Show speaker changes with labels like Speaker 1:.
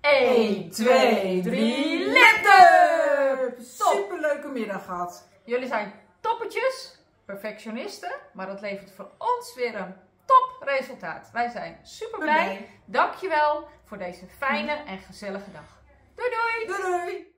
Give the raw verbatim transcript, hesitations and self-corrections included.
Speaker 1: één, twee, drie, lipdub!
Speaker 2: Superleuke middag gehad.
Speaker 1: Jullie zijn toppetjes, perfectionisten, maar dat levert voor ons weer een topresultaat. Wij zijn super blij.
Speaker 2: Blij.
Speaker 1: Dankjewel voor deze fijne en gezellige dag. Doei doei!
Speaker 2: Doei doei!